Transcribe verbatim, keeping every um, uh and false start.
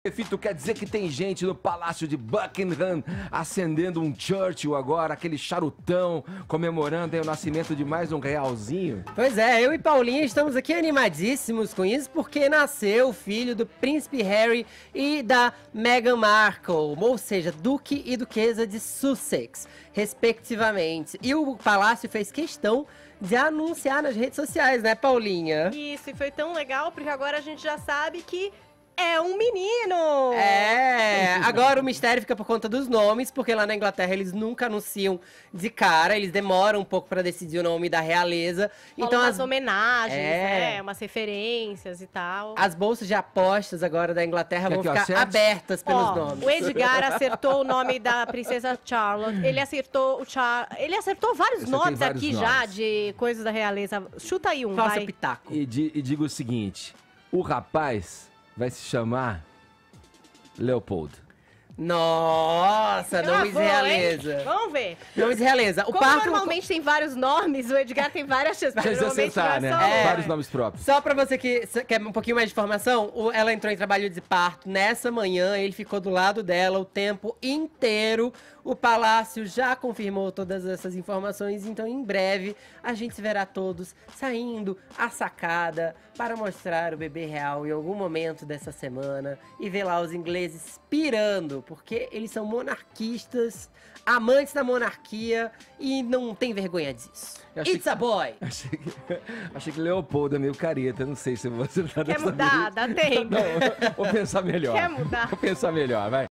Efeito quer dizer que tem gente no Palácio de Buckingham acendendo um Churchill agora, aquele charutão, comemorando aí o nascimento de mais um realzinho. Pois é, eu e Paulinha estamos aqui animadíssimos com isso, porque nasceu o filho do príncipe Harry e da Meghan Markle, ou seja, duque e duquesa de Sussex, respectivamente. E o palácio fez questão de anunciar nas redes sociais, né, Paulinha? Isso, e foi tão legal, porque agora a gente já sabe que é um menino! É, agora o mistério fica por conta dos nomes, porque lá na Inglaterra eles nunca anunciam de cara, eles demoram um pouco pra decidir o nome da realeza. Rolam Então umas as, homenagens, É. né, umas referências e tal. as bolsas de apostas agora da Inglaterra Quer vão que eu ficar acerte? abertas pelos Ó, nomes. o Edgar acertou o nome da princesa Charlotte. Ele acertou o Char... Ele acertou vários Acertei nomes vários aqui nomes. já de coisas da realeza. Chuta aí um, Faça vai. pitaco. E, di- e digo o seguinte, o rapaz vai se chamar Leopoldo. Nossa, Ah, nomes boa, hein? realeza. Vamos ver. Nomes realeza. O Como parto normalmente tem vários nomes, o Edgar tem várias chances. Vai Normalmente acertar, não é né? só um. É. Vários nomes próprios. Só pra você que s- quer um pouquinho mais de informação, o- ela entrou em trabalho de parto nessa manhã, ele ficou do lado dela o tempo inteiro. O palácio já confirmou todas essas informações, então em breve a gente se verá todos saindo à sacada para mostrar o bebê real em algum momento dessa semana e ver lá os ingleses pirando, porque eles são monarquistas, amantes da monarquia e não tem vergonha disso. Eu achei It's a boy! Achei que, achei que Leopoldo é meio careta, não sei se você tá Quer dessa mudar? vez. Dá tempo. Não, vou pensar melhor. Quer mudar? Vou pensar melhor, vai.